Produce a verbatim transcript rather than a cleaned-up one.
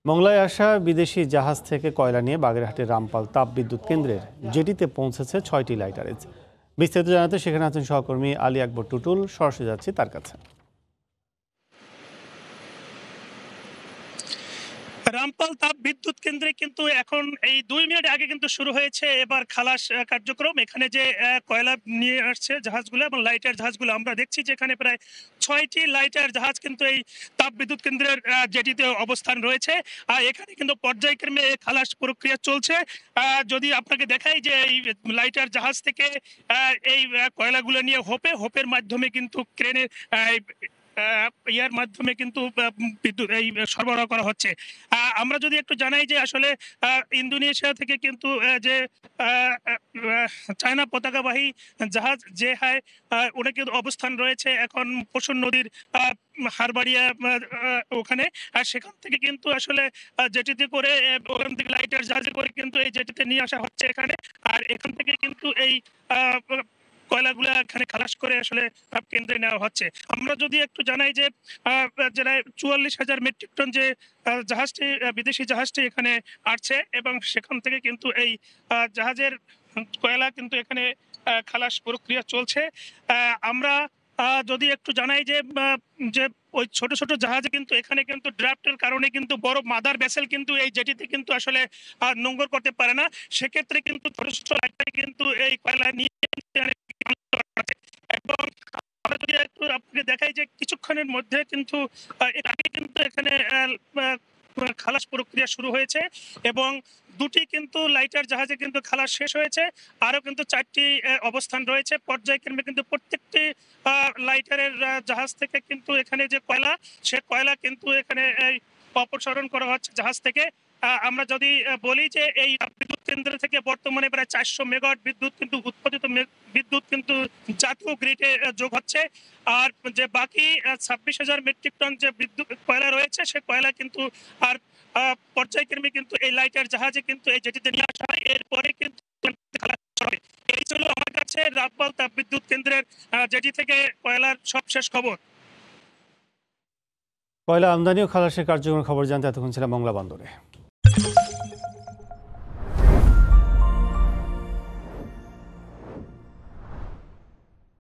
মংলায় আসা বিদেশি জাহাজ থেকে কয়লা নিয়ে বাগেরহাটের রামপাল তাপবিদ্যুৎ কেন্দ্রের জেটিতে পৌঁছেছে ছয়টি লাইটারেজ। বিস্তারিত জানাতে সেখানে আছেন সহকর্মী আলী আকবর টুটুল। সরাসরি যাচ্ছি তার কাছে। রামপাল তাপ বিদ্যুৎ কেন্দ্রে কিন্তু এখন এই দুই মিনিট আগে কিন্তু শুরু হয়েছে এবার খালাস আহ, কার্যক্রম। এখানে যে আহ, কয়লা নিয়ে আসছে জাহাজগুলো এবং লাইটার জাহাজগুলো আমরা দেখছি যে এখানে প্রায় ছয়টি লাইটার জাহাজ কিন্তু এই তাপ বিদ্যুৎ কেন্দ্রের আহ, জেটিতে অবস্থান রয়েছে। আর এখানে কিন্তু পর্যায়ক্রমে খালাস প্রক্রিয়া চলছে। আহ, যদি আপনাকে দেখাই যে এই লাইটার জাহাজ থেকে আহ, এই আহ, কয়লাগুলো নিয়ে হোপে হোপের মাধ্যমে কিন্তু ক্রেনের আহ, ইয়ার মাধ্যমে কিন্তু আহ, বিদ্যুৎ এই সরবরাহ করা হচ্ছে। আহ, আমরা যদি একটু জানাই যে আসলে আহ, ইন্দোনেশিয়া থেকে কিন্তু আহ, যে আহ, আহ, চায়না পতাকাবাহী জাহাজ যে হায় ওটা কিন্তু অবস্থান রয়েছে এখন পশুর নদীর আহ, হারবাড়িয়া আহ, আহ, ওখানে। আর সেখান থেকে কিন্তু আসলে আহ, জেটিতে করে আহ, ওখান থেকে লাইটার জাহাজে করে কিন্তু এই জেটিতে নিয়ে আসা হচ্ছে এখানে। আর এখান থেকে কিন্তু এই আহ, কয়লাগুলো এখানে খালাস করে আসলে আহ, কেন্দ্রে নেওয়া হচ্ছে। আমরা যদি একটু জানাই যে আহ, যেটা চুয়াল্লিশ হাজার মেট্রিক টন যে আহ, জাহাজটি আহ, বিদেশি জাহাজটি এখানে আসছে এবং সেখান থেকে কিন্তু এই আহ, জাহাজের কয়লা কিন্তু এখানে আহ, খালাস প্রক্রিয়া চলছে। আহ, আমরা আহ, যদি একটু জানাই যে আহ, যে ওই ছোট ছোট জাহাজে কিন্তু এখানে কিন্তু ড্রাফটের কারণে কিন্তু বড় মাদার ভেসেল কিন্তু এই জেটিতে কিন্তু আসলে আহ, নোঙ্গর করতে পারে না। সেক্ষেত্রে কিন্তু ছোট ছোট লাইটারে কিন্তু এই কয়লা নিয়ে এবং আমরা যদি একটু আপনাকে দেখাই যে কিছুক্ষণের মধ্যে কিন্তু আহ, এর আগে কিন্তু এখানে আহ, আহ, খালাস প্রক্রিয়া শুরু হয়েছে এবং দুটি কিন্তু লাইটার জাহাজে কিন্তু খালাস শেষ হয়েছে। আরো কিন্তু চারটি আহ, অবস্থান রয়েছে পর্যায়ক্রমে কিন্তু প্রত্যেকটি আহ, লাইটারের আহ, জাহাজ থেকে কিন্তু এখানে যে কয়লা সে কয়লা কিন্তু এখানে এই অপসারণ করা হচ্ছে জাহাজ থেকে। আহ, আমরা যদি আহ, বলি যে এই বিদ্যুৎ কেন্দ্র থেকে বর্তমানে প্রায় চারশো মেগাওয়াট বিদ্যুৎ কিন্তু উৎপাদিত মে- বিদ্যুৎ কিন্তু জাতীয় গ্রিডে আহ, যোগ হচ্ছে। আর যে বাকি ছাব্বিশ হাজার মেট্রিক টন যে বিদ্যুৎ কয়লা রয়েছে সে কয়লা কিন্তু আর আহ, পর্যায়ক্রমে কিন্তু এই লাইটার জাহাজে কিন্তু এই জেটিতে নিয়ে আসা হয়। এরপরে কিন্তু খালাস হবে। এই ছিল আমার কাছে রামপাল তাপবিদ্যুৎ কেন্দ্রের আহ, জেটি থেকে কয়লার সবশেষ খবর। কয়লা আমদানি ও খালাসের কার্যক্রমের খবর জানতে এতক্ষণ ছিলাম মংলা বন্দরে।